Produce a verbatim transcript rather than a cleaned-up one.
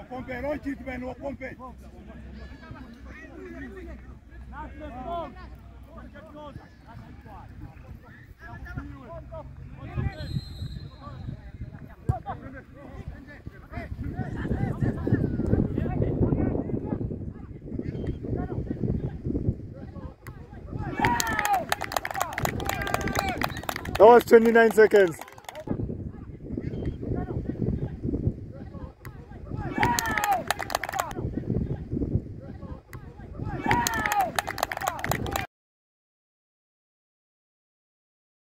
pompe, roncit ben, o pompe. That was twenty-nine seconds.